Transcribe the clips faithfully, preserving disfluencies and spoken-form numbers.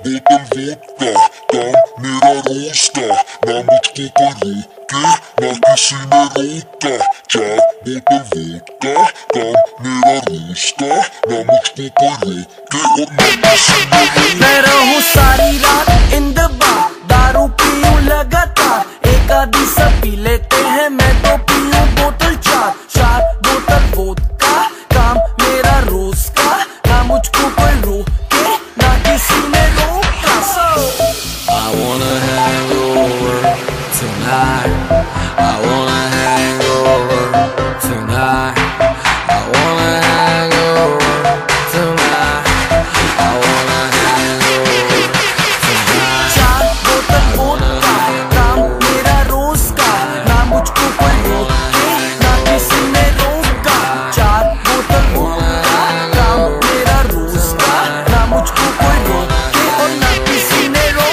बोतल वोडका, काम मेरा रोज का, ना मुझको कोई रोके, ना किसी ने रोका। चार बोतल वोडका, काम मेरा रोज का, ना मुझको कोई रोके और ना किसी ने रोका। मैं रहूं सारी रात इन द बार, दारू पीऊं लगातार, एक आधी सब पी लेते हैं, मैं तो पीऊं बोतल चार। चार बोतल वोडका, काम मेरा रोज का, ना मुझको कोई रोके, ना किसी ने रोका। I wanna hang over tonight. I wanna hang over tonight. I wanna hang over tonight. I wanna hang over tonight. चार बोतल वोडका, काम मेरा रोज का, ना मुझको कोई रोके, ना किसी ने रोका। चार बोतल वोडका, काम मेरा रोज का, ना मुझको कोई रोके और ना किसी ने रोका।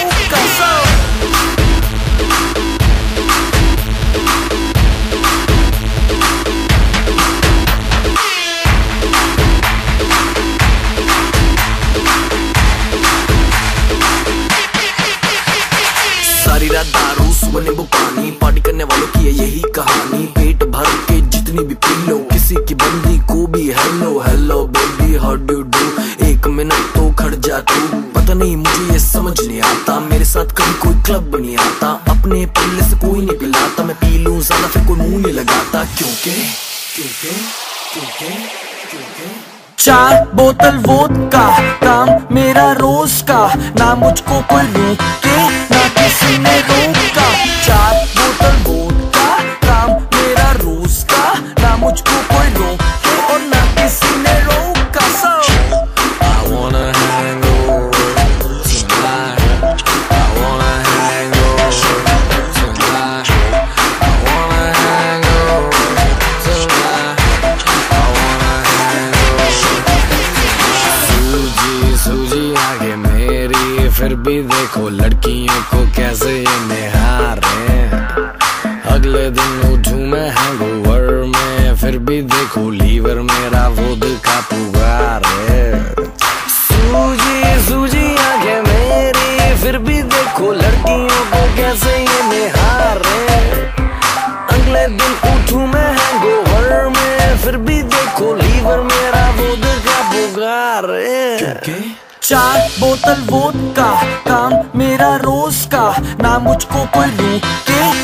सारी रात दारू सुबह नींबू पानी, पार्टी करने वालों की है यही कहानी। पेट भर के जितनी भी पी लो, किसी की बंदी को भी hello hello baby how do do. एक मिनट तो खड़ जा तू, पता नहीं मुझे ये समझ नहीं आता, मेरे साथ कभी कोई क्लब नहीं आता, अपने पल्ले से कोई नहीं पिलाता, मैं पी लूं ज्यादा फिर कोई मुंह नहीं लगाता। क्योंकि क्योंकि क्योंकि क्योंकि चार बोतल वोडका, काम मेरा रोज का, ना मुझको कोई रोके, ना किसी ने रोका। चार बोतल वोडका, काम मेरा रोज का, ना मुझको कोई रोके और ना किसी ने रोका। I wanna hang over tonight. I wanna hang over tonight. I wanna hang over tonight. I wanna hang over. सूजी सूजी आगे मेरी, फिर भी देखो लड़कियों को कैसे ये निहारे। अगले दिन उठूं मैं हैंगओवर में, फिर भी देखो लीवर मेरा वोडका पुकारे। सूजी सूजी आगे मेरी, फिर भी देखो लड़कियों को कैसे ये निहारे। अगले दिन उठूं मैं हैंगओवर में, फिर भी देखो लीवर मेरा वोडका पुकारे। चार बोतल वोडका, काम मेरा रोज का, ना मुझको कोई रोके,